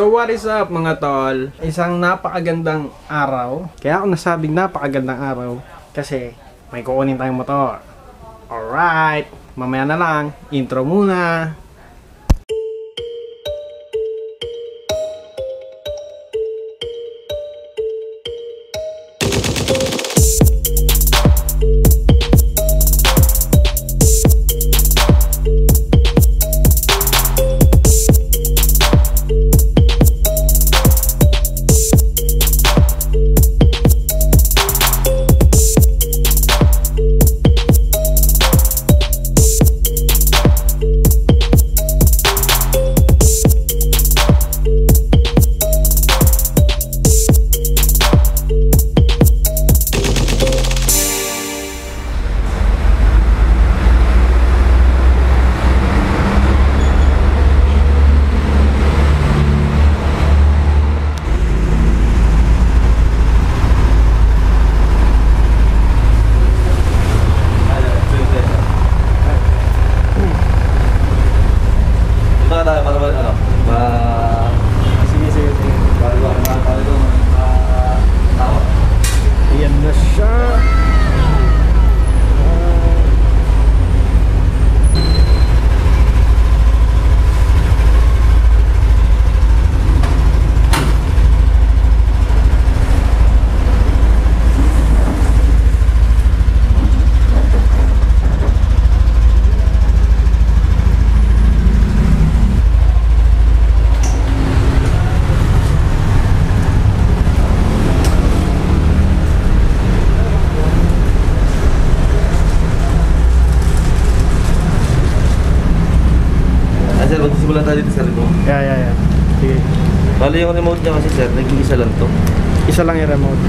So what is up mga tol? Isang napakagandang araw. Kaya ako nasabing napakagandang araw kasi may kukunin tayong motor. Alright, mamaya na lang. Intro muna. Sir, magsisimula tayo dito sir ito. Yeah. Sige. Bali yung remote niya kasi sir, nag-iisa lang to. Isa lang yung remote.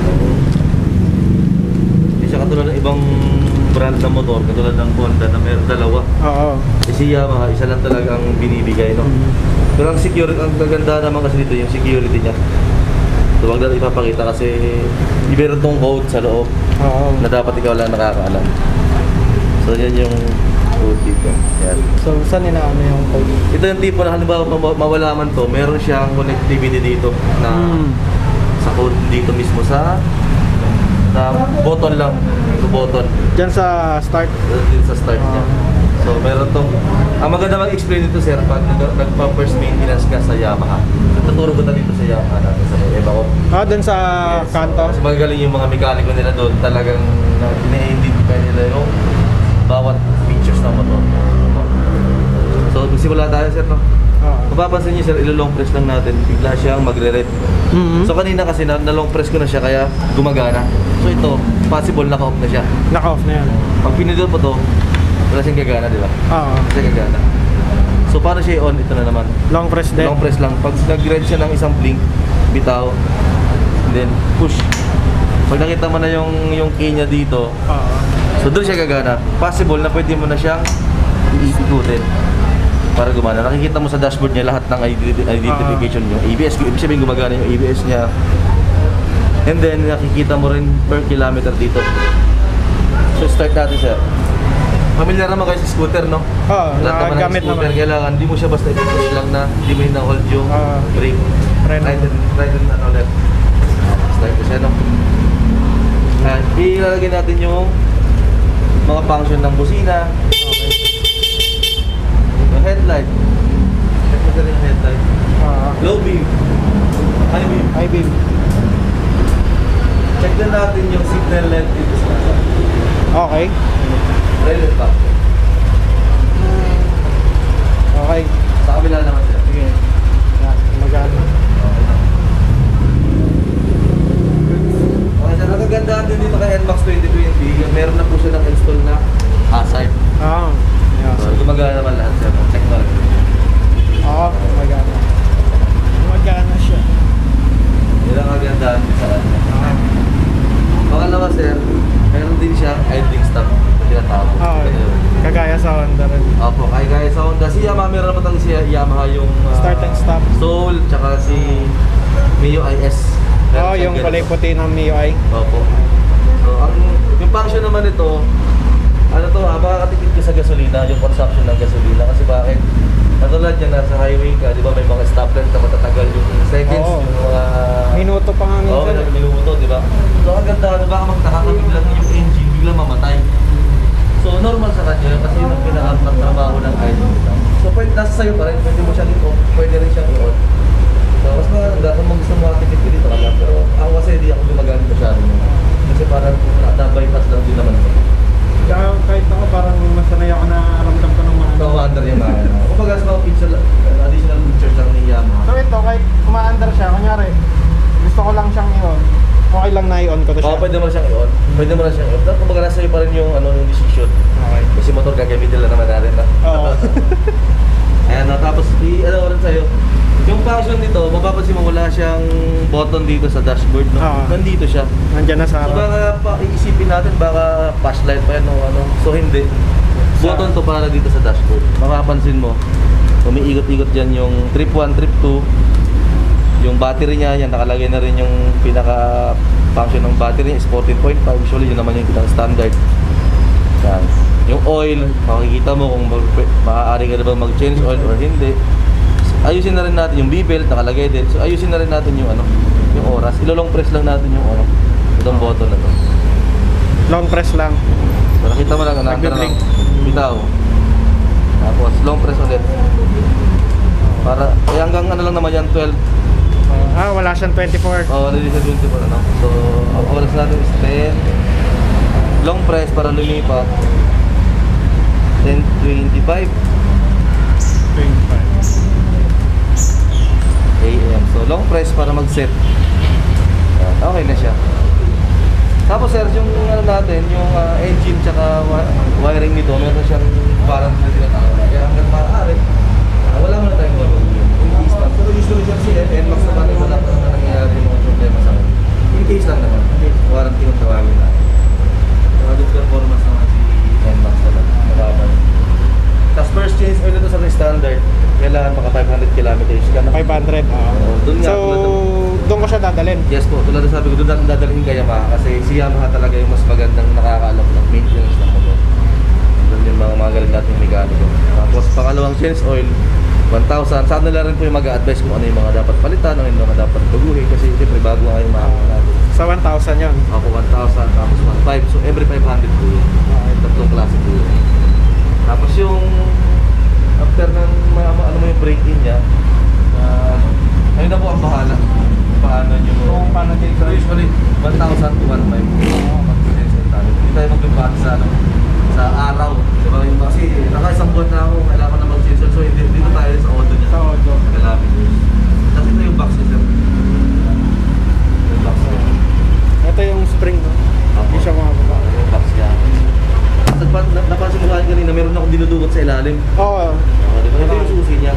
Hindi siya katulad ng ibang brand na motor, katulad ng Honda na meron dalawa. Oo. Si Yamaha, isa lang talaga ang binibigay, no? Pero ang security, ang gaganda naman kasi dito yung security niya. So wag natin ipapakita kasi meron tong code sa loob na dapat ikaw lang nakakaalam. So yan yung code dito. Yan. So saan inaano yung code? Ito yung tipo na halimbawa mawala man to, meron siyang connectivity dito na sa code dito mismo sa button lang. Ito button. Diyan sa start? Dito sa start niya. So meron tong, ang maganda mag-explain dito sir pag nagpa-first maintenance ka sa Yamaha. Tuturo ko na dito sa Yamaha natin sa Eva ko. Doon sa kanto? Kasi magagaling yung mga mekaniko nila doon, talagang ina-identify nila yung bawat features ng motor. So magsimula tayo sir, no? Mapapansin niyo sir, ilo-long press lang natin, bigla siyang magre-red. So kanina kasi na-long press ko na siya kaya gumagana. So ito, possible naka-off na siya. Naka-off na yan. Pag pinindot mo to, wala siyang gagana, di ba? Oo. Wala siyang gagana. So paano siya i-on? Ito na naman. Long press din? Long press lang. Pag nag-red siya ng isang blink, bitaw, and then push. Pag nakita mo na yung key niya dito, so doon siya gagana. Possible na pwede mo na siyang iikutin para gumana. Nakikita mo sa dashboard niya lahat ng identification yung ABS. Ibig sabihin gumagana yung ABS niya. And then nakikita mo rin per kilometer dito. So start natin sir. Familiar naman kayo sa scooter, no? Oo, nagagamit naman. Kailangan, hindi mo siya basta i-push lang na, hindi mo hina-hold yung brake. Right and ulit. Start ko siya, no? At ilalagay natin yung mga function ng busina. Yung headlight. Check mo sila yung headlight. Low beam. High beam. High beam. Check din natin yung signal length dito sa kasa. Okay. Trailer pa. Okay. Sa kabila naman sila. Sige. Magano. Okay sir, nagagandaan din dito kay NMAX 2020. Meron na po siya ng install na hazard. Yeah. So gumagana naman lahat sir. Check mo rin. Magano. Magano siya. Yan ang kagandaan din sa kanya. Pangalawa sir, meron din siya idling stop. Kagaya sa Honda rin. Opo, kagaya sa Honda. Si Yamaha, meron naman talaga si Yamaha yung start and stop. Soul, tsaka si Mio IS. Yung kulay puti ng MIUI. Opo. So, yung function naman ito, ano to makakatipid ka sa gasolina, yung consumption ng gasolina. Kasi bakit? Katulad yan, nasa highway ka, di ba may mga stoplight na matatagal yung makatipid ka dito kaya. Pero ako kasi hindi ako gumagamit masyado. Kasi parang na-bypass lang din naman. Kaya kahit ako parang masanay ako na ramdam ko ng mga Under yung mga. Kumbaga sa mga additional features lang ni Yamaha. So ito, kahit umaandar siya, kunyari, gusto ko lang siyang i-on. Okay lang na i-on ko to siya. Oo, pwede mo na siyang i-on. Pwede mo na siyang i-on. Kumbaga nasa iyo pa rin yung, yung decision. Okay. Kasi motor gagamitin lang naman natin na. Oo. Ayan, tapos ano ko rin sa'yo. Yung function nito, mapapansin mo wala siyang button dito sa dashboard, no? Oo. Nandito siya. Nandyan na sa So harap. baka iisipin natin baka flashlight pa yan o ano. So hindi. Button to para dito sa dashboard. Mapapansin mo, umiikot-ikot dyan yung trip 1, trip 2. Yung battery niya, yan nakalagay na rin yung pinaka function ng battery niya is 14.5. Usually yun naman yung kitang standard. Yan. Yung oil, makikita mo kung maaari ka na ba mag-change oil or hindi. Ayusin na rin natin yung B-belt, nakalagay din. So ayusin na rin natin yung yung oras. Ilolong press lang natin yung itong button na to. Long press lang. So nakita mo lang, Nagbe-blink. bitaw. Tapos long press ulit. Para, hanggang lang naman yan, 12. Wala siyang 24. Hindi siya 24 ano. So, ang oras natin is 10. Long press para lumipat. 10:25 AM. So, long press para mag-set. Okay na siya. Tapos sir, yung natin, yung engine tsaka wiring nito, meron siyang parang na tinatawag. Kaya hanggang maaari, wala mo na tayong gagawin. In case lang. Pero usually siya si NMAX naman, wala pa naman nangyayari yung mga problema sa akin. In case lang naman. Warranty kung tawagin natin. Saka good performance naman si NMAX naman. Mababa. Tapos first change oil ito sa standard, kailangan maka 500 kilometers ka na. 500. Doon nga, So, doon ko siya dadalhin. yes po, tulad na sabi ko, doon natin dadalhin kay Yamaha kasi si Yamaha talaga yung mas magandang nakakaalam ng maintenance ng motor. Doon yung mga magaling nating mekaniko. Tapos pangalawang change oil, 1,000. Saan nila rin po yung mag-a-advise kung ano yung mga dapat palitan, ano yung mga dapat baguhin kasi siyempre bago nga yung makakita natin. Sa 1,000 yun. Ako 1,000, tapos 1,500. So every 500 po yun. Tatlong klase po yun. Tapos yung after ng ano mo yung break-in niya, ayun na po ang bahala. Paano nyo mo? Kung paano din So usually 1,000 to 1,500. Hindi tayo mag-impact sa araw. Diba? Yung kasi naka-isang buwan na ako, kailangan na mag-change. So dito tayo sa auto niya. Sa auto. Kailangan yun. Tapos ito yung box niya sir. Yung box niya. Ito yung spring, no? Hindi siya mababa. Yung box niya. Napansin mo kain kanina, meron akong dinudukot sa ilalim. Oo. Diba? Ito yung susi niya.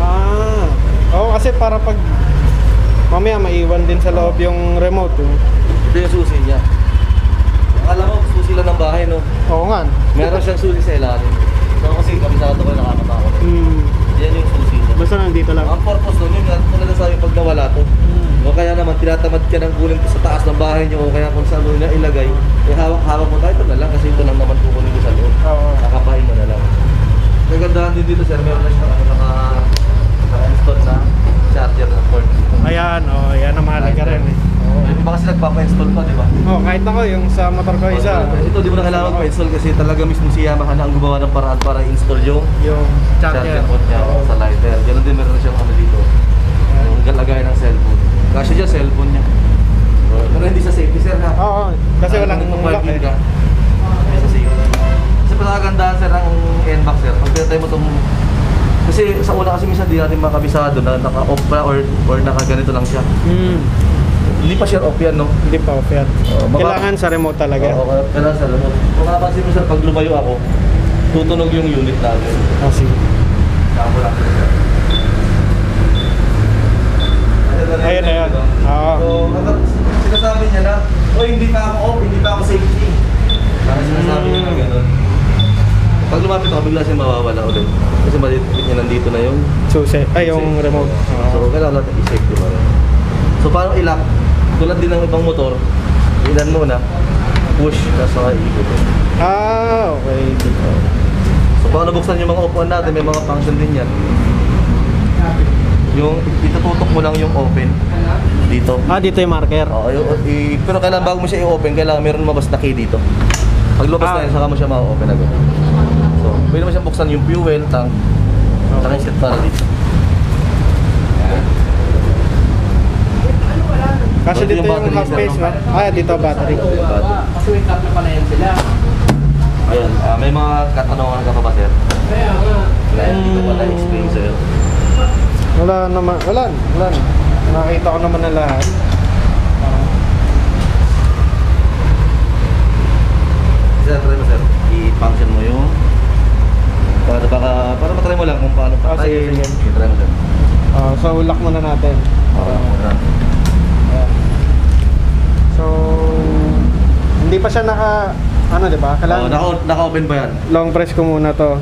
Oo, kasi para pag mamaya maiwan din sa loob yung remote. Ito yung susi niya. Akala mo, susi lang ng bahay, no? Oo nga. Meron siyang susi sa ilalim. So kasi kabisado ko nakakatakot. Yan yung susi niya. Basta nandito lang. Ang purpose nun, yun nga, kung nasabi pag nawala to. O kaya naman, tinatamad ka ng kunin sa taas ng bahay niyo o kaya kung saan mo na ilagay, eh hawak-hawak mo tayo, ito na lang kasi ito lang naman kukunin ko sa loob. Oo. Nakapahin mo na lang. Kagandahan din dito, sir, meron na siya naka-install na charger na port. Ayan, yan ang mahalaga rin eh. Yung iba kasi nagpapa-install pa, di ba? Kahit ako, yung sa motor ko isa. Ito, di mo na kailangan pa-install kasi talaga mismo si Yamaha na ang gumawa ng paraan para i-install yung Yung charger. port niya sa lighter. Ganun din meron na siyang dito. Yung galagay ng cellphone. Kasi dyan, cellphone niya. Pero hindi sa safety, sir, ha? Oo, kasi walang lock eh. ka. Hindi sa safety. Kasi pagkagandahan, sir, ang NMAX, sir. Pag pinatay mo itong... Kasi sa una kasi minsan di natin makabisado na naka-off pa or naka-ganito lang siya. Hindi pa siya off yan, no? Hindi pa off yan. Kailangan sa remote talaga. Oo, kailangan sa remote. Kung napansin mo, sir, pag lumayo ako, tutunog yung unit natin. Sige. Kamo lang, sir. Ayun na yun. Oo. So, sinasabi niya na, hindi pa ako off, hindi pa ako safety. Kaya sinasabi niya na gano'n. Pag lumapit ako, bigla siya mawawala ulit. Kasi maliit niya nandito na yung Susi. Yung remote. So, kailangan natin i-safety pa rin. So, paano i-lock? Tulad din ng ibang motor, ilan muna, push, tapos saka ikot. Okay. So, paano buksan yung mga upuan natin, may mga function din yan. Yung itututok mo lang yung open dito. Dito yung marker. Oo, pero kailangan bago mo siya i-open, kailangan meron lumabas na key dito. Pag lumabas na yun, saka mo siya ma-open agad. So, pwede mo siyang buksan yung fuel tank, saka yung set para dito. Kasi Ito dito yung battery, half sir, face, no? no? Ah, dito battery. Kasi wake up na pala yan sila. Ayun, may mga katanungan ka pa ba, sir? Hindi ko pa na-explain sa'yo. Wala naman, wala na. Nakita ko naman na lahat. Sir, try mo, sir. I-function mo yung... Para matry mo lang kung paano Sige, patayin. sige. I-try mo, sir. So, lock muna natin. Ayan. Ayan. So, hindi pa siya ano, di ba? Naka-open pa yan. Long press ko muna to.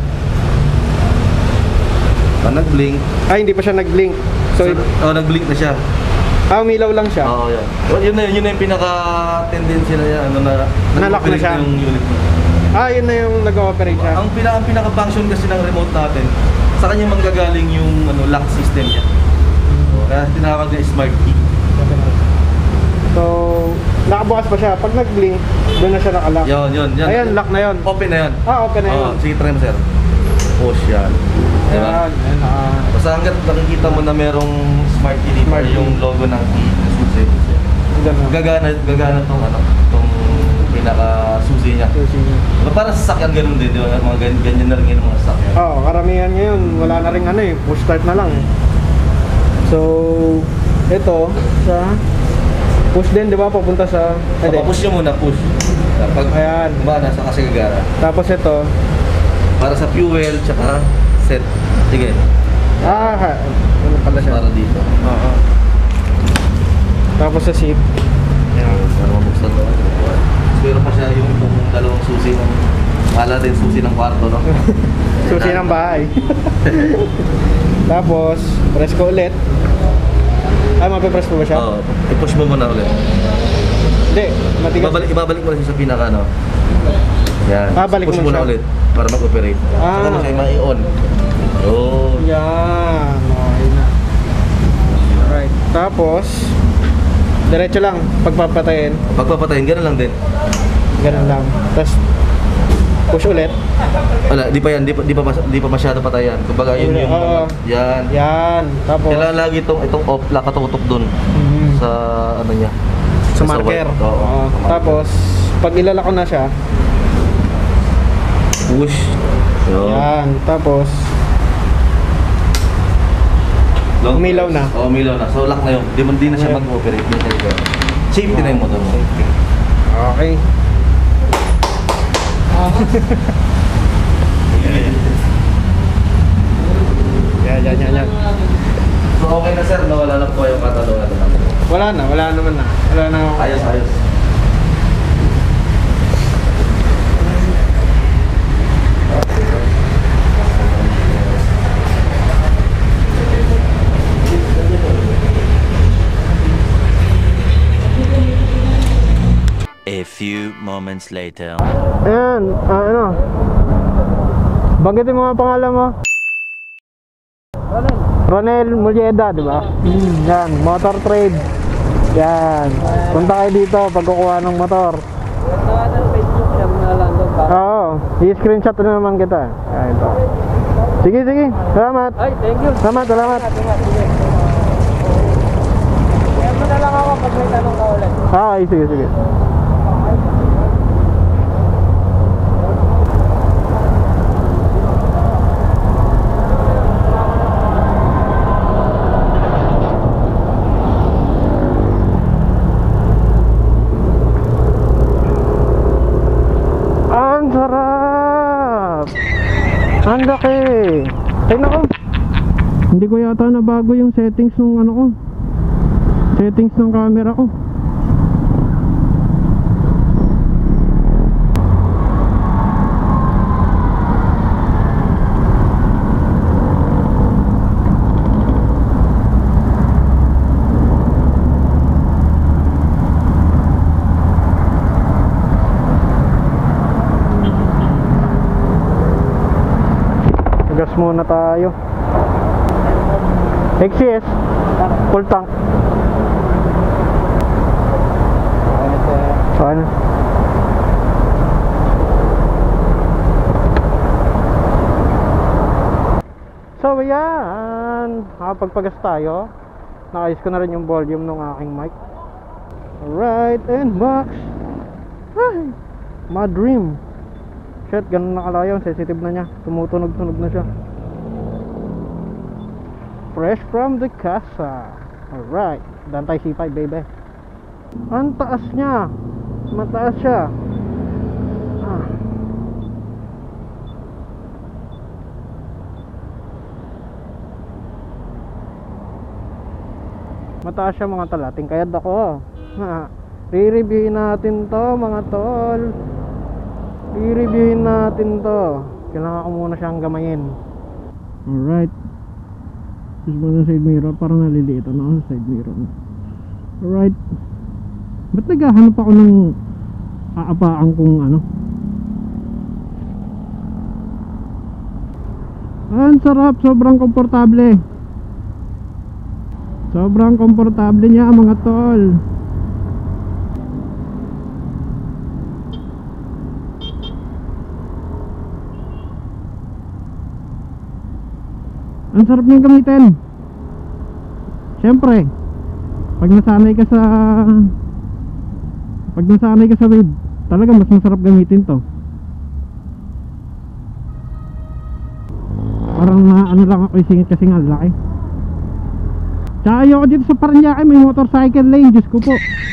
Nag-blink. Ay, hindi pa siya nag-blink. So, nag-blink na siya. umilaw lang siya. Oo, yan. Yun na yung pinaka-tendency na yan. Nalock na siya. Yung unit mo. Yun na yung nag-ooperate siya. Ang pinaka-function kasi ng remote natin, sa kanya manggagaling yung lock system niya. Kaya tinawag niya smart key. So, nakabukas pa siya. Pag nag-blink, doon na siya nakalock. Yun. Ayan, lock na yun. Open na yun. Open na yun. Sige, try mo, sir. Push yan. Diba? Ayan, Basta hanggat nakikita mo na merong smart key dito, Smart key. yung logo ng key, susi. ganun. Gagana tong pinaka-susi niya. Parang sasakyan ganun din, di ba? Mga ganyan na rin yung mga sasakyan. Karamihan ngayon, wala na rin push start na lang. So, ito, sa push din, di ba? Papunta sa... Push nyo muna, push. Pag Ayan. umana sa kasi gagara. Tapos ito, Para sa fuel, tsaka set. Sige. ano pala siya? Para dito. Oo. Tapos sa seat. Ayan. Para mabuksan doon. Pero pa siya yung dalawang susi ng... Kala din susi ng kwarto, no? Susi ng bahay. Tapos, press ko ulit. Mapipress ko ba siya? Oo. I-push mo muna ulit. Hindi, matigas. Ibabalik mo lang siya sa pinaka, no? Yan. Balik Push mo mo na siya. ulit para mag-operate. Saka mo siya mai-on. Oh. Yan, okay na. Alright, tapos diretso lang pagpapatayin. Pagpapatayin, gano'n lang din. Ganun lang. Tapos push ulit. Wala, di pa yan, di pa masyado patayan. Kumbaga yun yung yan. Yan, tapos Kailangan lagi itong off, nakatutok dun Mhm. sa ano niya. sa marker. white. Oo. Oo. Sa marker. Tapos pag ilalako na siya, push. Yun. yan, tapos Long Umilaw press. na. Oo, umilaw na. So lock na yun. Di na siya Ayan. mag-operate. Di na siya mag-operate. Safety na yung motor mo. okay. Yan. So okay na sir, nawala na po yung katanungan na. Wala naman na. Wala na. Ayos. A few moments later. Ayan, banggitin mo ang pangalan mo. Ronel Muljeda, di ba? Yan, motor trade. Yan. Punta kayo dito pag kukuha ng motor. Oo, i-screenshot na naman kita. Ayan to. Sige. Salamat. Ay, thank you. Salamat. Kaya mo na lang ako pag may tanong ka ulit. Sige. Ang sarap! Ang laki! Ay nako! Hindi ko yata nabago yung settings ng ano ko. Settings ng camera ko. Gas muna tayo. XCS full tank. Saan? So yan, nakapagpagas tayo. Nakayos ko na rin yung volume ng aking mic. Alright, and box. Ay, my dream. Shit, ganun nakalayo, sensitive na niya. Tumutunog-tunog na siya. Fresh from the casa. Alright, dantay C5 baby. Ang taas niya. Mataas siya. Mataas siya mga tol. Tingkayad ako. Re-reviewin natin to mga tol. I-reviewin natin to. Kailangan ko muna siyang gamayin. Alright. Tapos ba na side mirror? Parang naliliit na ako sa side mirror. Alright. Ba't naghahanap ako ng aapaan kung ano? Ang sarap. Sobrang komportable. Sobrang komportable niya mga tol. Ang sarap niyang gamitin. Siyempre, pag nasanay ka sa wave, talaga mas masarap gamitin to. Parang ano lang ako isingit kasi nga laki. Tsaka ayoko dito sa Paranaque, may motorcycle lane. Diyos ko po.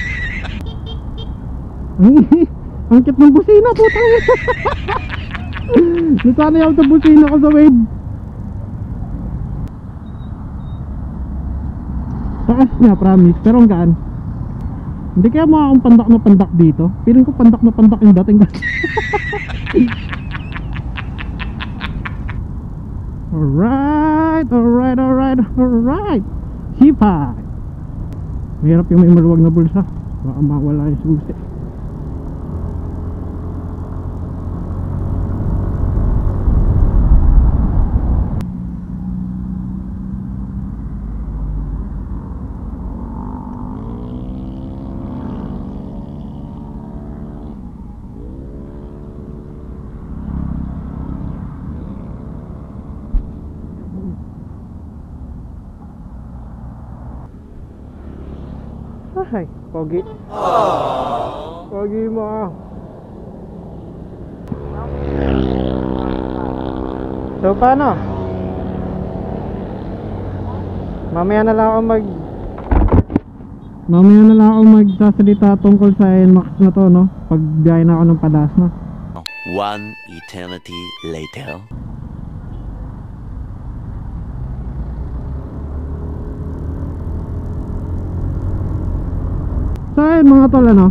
Ang cute ng busina, putang. Nasanay ako sa busina ko sa wave. Taas niya, promise, pero ang gaan. Hindi kaya mga akong pandak na pandak dito. Piling ko pandak na pandak yung dating. Alright, alright, alright, alright. C5. Mahirap yung may maluwag na bulsa. Baka mawala yung susi. Ay, pogi. Pogi mo. So paano? Mamaya na lang ako magsasalita tungkol sa NMAX na to, no? Pag biyahe na ako ng Padas na. One eternity later. So ayun mga tol, ano?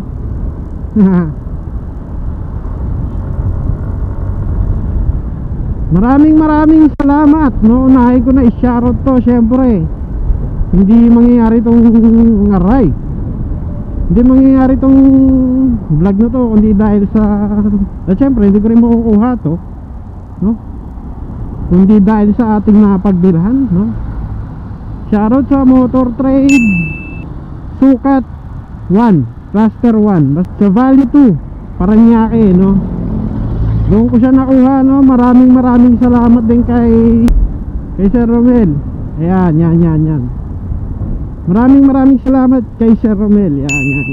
Maraming salamat, no? Unahin ko na i-shoutout to, syempre. Hindi mangyayari tong aray. Hindi mangyayari tong vlog na to kundi dahil sa syempre hindi ko rin makukuha to, no? Kundi dahil sa ating napagbilhan, no? Shoutout sa Motor Trade Sukat 1, Cluster 1, basta Value 2, Paranaque, no? Doon ko siya nakuha, no? Maraming salamat din kay Sir Romel. Ayan, yan. Maraming salamat kay Sir Romel.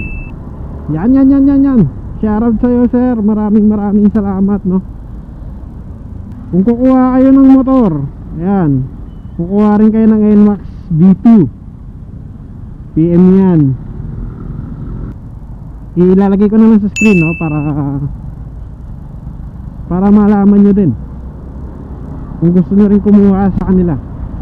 Yan. Shoutout sa'yo, sir. Maraming salamat, no? Kung kukuha kayo ng motor, ayan, kukuha rin kayo ng NMAX V2, PM yan. Ilalagay ko na lang sa screen, no? Para malaman nyo din kung gusto nyo rin kumuha sa kanila.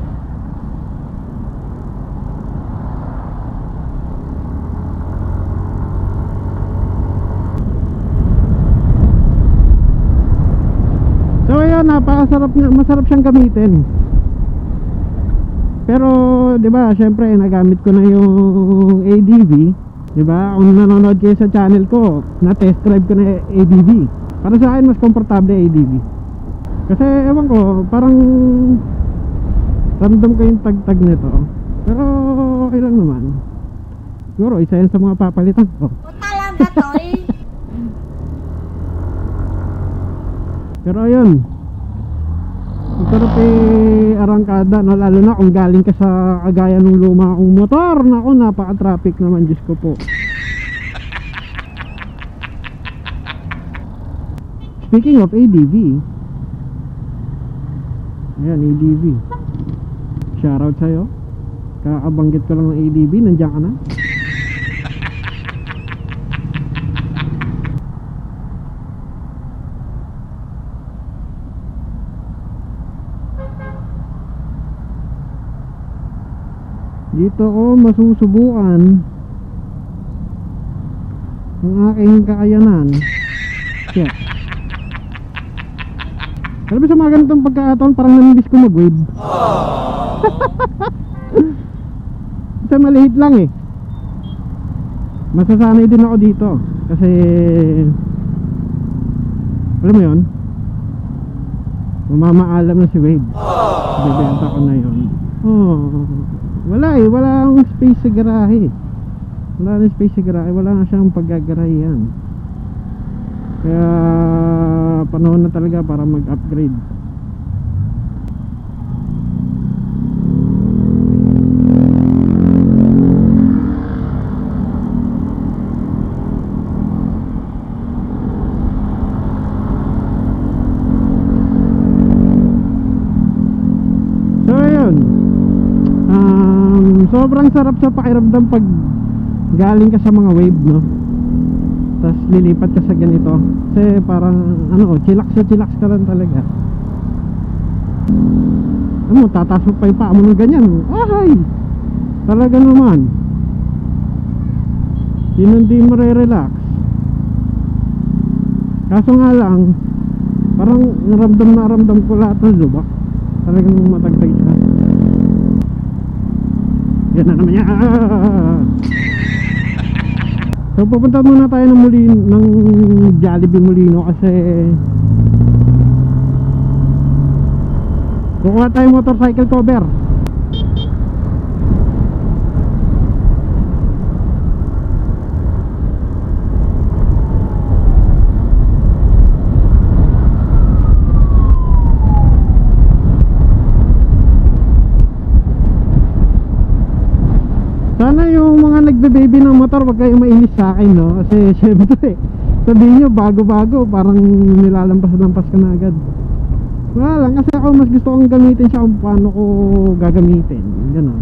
So ayun, napakasarap niya, masarap siyang gamitin. Pero 'di ba, syempre nagamit ko na yung ADV. Diba? Kung nanonood kayo sa channel ko, na-test drive ko na ADV. Para sa akin, mas komportable ADV. Kasi, ewan ko, parang ramdam ko yung tag-tag nito. Pero, okay lang naman. Siguro, isa yan sa mga papalitan ko. Talaga, tol? Pero, ayun. Ang sarap arangkada, no? Lalo na kung galing ka sa kagaya ng luma kong motor. Naku, napaka-traffic naman, Diyos ko po. Speaking of ADV, ayan, ADV. Shoutout sa'yo. Kakabanggit ko lang ng ADV, nandiyan ka na. Dito ko masusubukan ang aking kakayanan. Check. Alam mo sa mga ganitong pagkakataon, parang namimiss ko mag-wave. Kasi maliit lang eh. Masasanay din ako dito. Kasi alam mo yun, mamamaalam na si Wave. Bibenta ko na yun. Wala eh, wala akong space sa garahe. Wala na space sa garahe, wala na siyang paggagarahean. Kaya panahon na talaga para mag-upgrade. So ayun, sobrang sarap sa pakiramdam pag galing ka sa mga wave, no? Tapos lilipat ka sa ganito. Kasi parang ano, chillax ka lang talaga. Ano, tataas mo pa yung paa mo ng ganyan. Ay! Talaga naman. Hindi mo re-relax. Kaso nga lang, parang naramdam ko lahat ng lubak. Talagang matagtag siya. Yan na naman yan. So pupunta muna tayo ng Jollibee Molino kasi kukuha tayo motorcycle cover. Sana yung mga nagbe-baby ng motor wag kayong mainis sa akin, no? Kasi syempre sabihin nyo bago-bago parang nilalampas-lampas ka na agad. Wala lang, kasi ako mas gusto kong gamitin siya kung paano ko gagamitin. Ganon.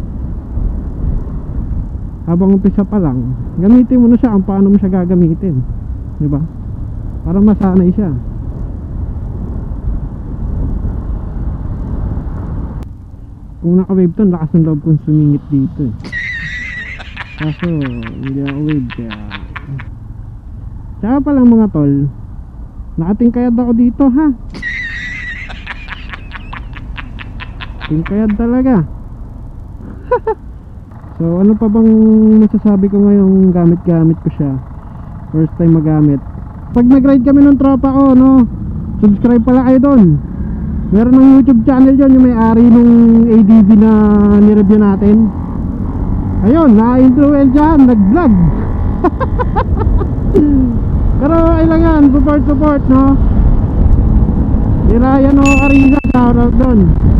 Habang umpisa pa lang, gamitin mo na siya kung paano mo siya gagamitin, diba? Para masanay siya. Kung naka-wave to, lakas ng loob kong sumingit dito eh. Kaso hindi ako wave, kaya tsaka pala mga tol, nakatingkayad ako dito, ha. Tingkayad talaga. So ano pa bang masasabi ko ngayong gamit ko siya, first time magamit. Pag nag-ride kami ng tropa ko, no, subscribe pala kayo doon. Meron ng YouTube channel yun, yung may-ari nung ADV na nireview natin. Ayun, na-influensyahan, nag-vlog. Pero kailangan, support, no? Si Ryan o Arisa, shoutout doon.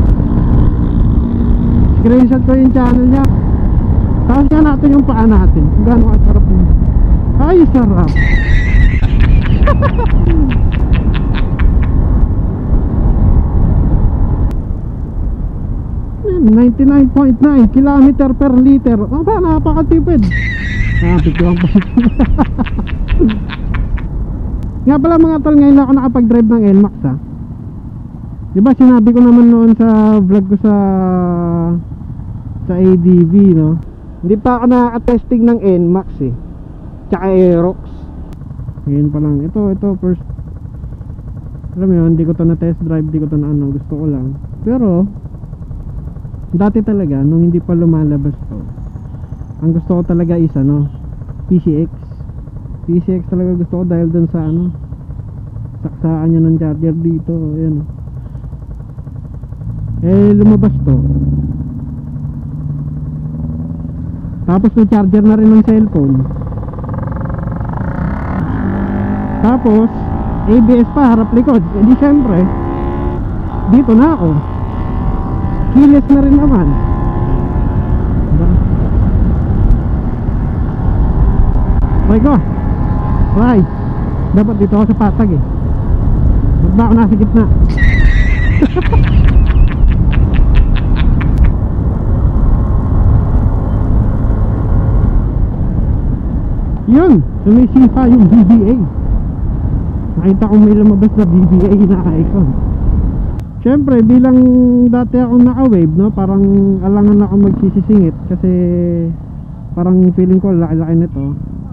Screenshot ko yung channel niya. Tapos nga natin yung paa natin, kung gaano kasarap yun. Ay, sarap. 99.9 kilometer per liter. Oh ba, napakatipid. Picture pa. Nga pala mga tol, ngayon ako nakapag-drive ng NMAX, ha. Diba sinabi ko naman noon sa vlog ko sa ADV, no? Hindi pa ako nakaka-testing ng NMAX eh. Tsaka Aerox. Ngayon pa lang. Ito first. Alam mo yun, hindi ko to na test drive, hindi ko to na ano, gusto ko lang. Pero dati talaga, nung hindi pa lumalabas to, ang gusto ko talaga is ano, PCX talaga gusto ko dahil dun sa ano, saksaan niya ng charger dito. Ayan, eh lumabas to, tapos may charger na rin ng cellphone, tapos ABS pa harap likod. Eh di syempre dito na ako, keyless na rin naman, diba? Okay ko, right, dapat dito ako sa patag eh. Ba't ba ako nasa gitna? Yun, sumisipa yung BBA. Nakita ko may lumabas na BBA na icon. Siyempre, bilang dati akong naka-wave, no, parang alangan ako magsisisingit kasi parang feeling ko laki-laki nito.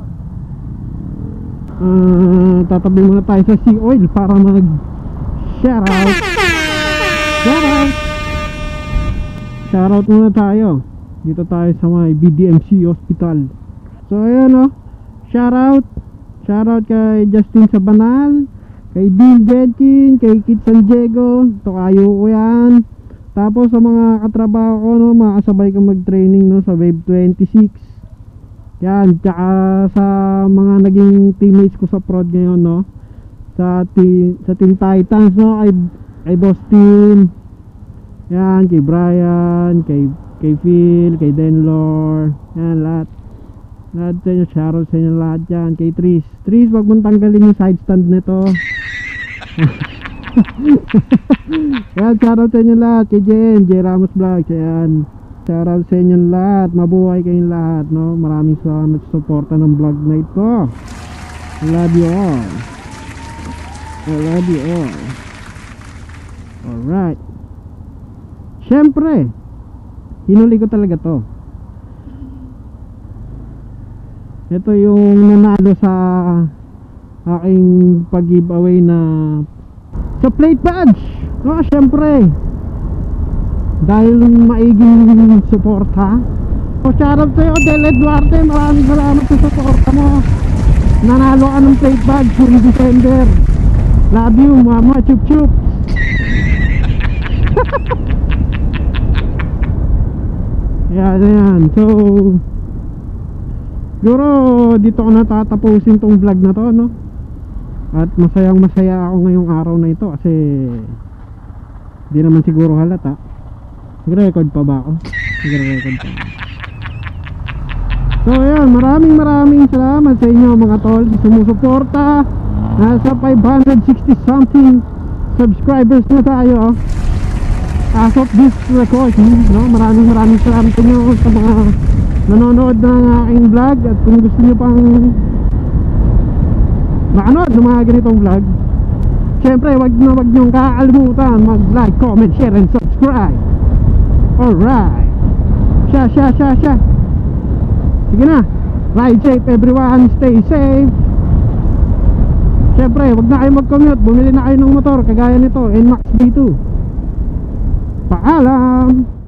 Tatabi muna tayo sa sea oil para mag shoutout. Shoutout muna tayo. Dito tayo sa may BDMC Hospital. So ayan, no, shoutout kay Justin Sabanal, kay Dean Jetkin, kay Kit San Diego, tokayo ko yan. Tapos sa mga katrabaho ko, no, makasabay ko mag-training, no, sa Wave 26. Yan, tsaka sa mga naging teammates ko sa prod ngayon, no, sa Team Titans, no, kay Boss Team. Yan, kay Brian, kay Phil, kay Denlor. Yan, lahat sa inyo, shoutout sa inyo lahat dyan. Kay Tris, wag mong tanggalin yung side stand nito. Yan, shoutout sa inyo lahat. Kay J Ramos Vlogs. Yan, shoutout sa inyo lahat. Mabuhay kayong lahat, no? Maraming salamat sa suporta ng vlog na ito. I love you all. Alright. Siyempre, hinuli ko talaga to. Ito yung nanalo sa aking pag-giveaway na sa plate badge. No, syempre, dahil maiging suporta. So, shoutout sa'yo, Del Eduarte. Maraming salamat sa suporta mo. Nanalo ka ng plate badge for December. Love you, mama. Chup chup. Yan. So, siguro dito ko natatapusin tong vlog na to, no? At masayang masaya ako ngayong araw na ito kasi di naman siguro halata. Nag-record pa ba ako? Nag-record pa. So ayan, maraming salamat sa inyo mga tol sa sumusuporta. Nasa 560 something subscribers na tayo as of this recording, no? Maraming salamat sa inyo sa mga nanonood ng aking vlog. At kung gusto nyo pang makanood ng mga ganitong vlog, syempre wag nyong kakalimutan mag like, comment, share, and subscribe. Alright, Sha. Sige na, ride safe everyone, stay safe. Syempre wag na kayo mag-commute, bumili na kayo ng motor kagaya nito, NMAX B2. Paalam.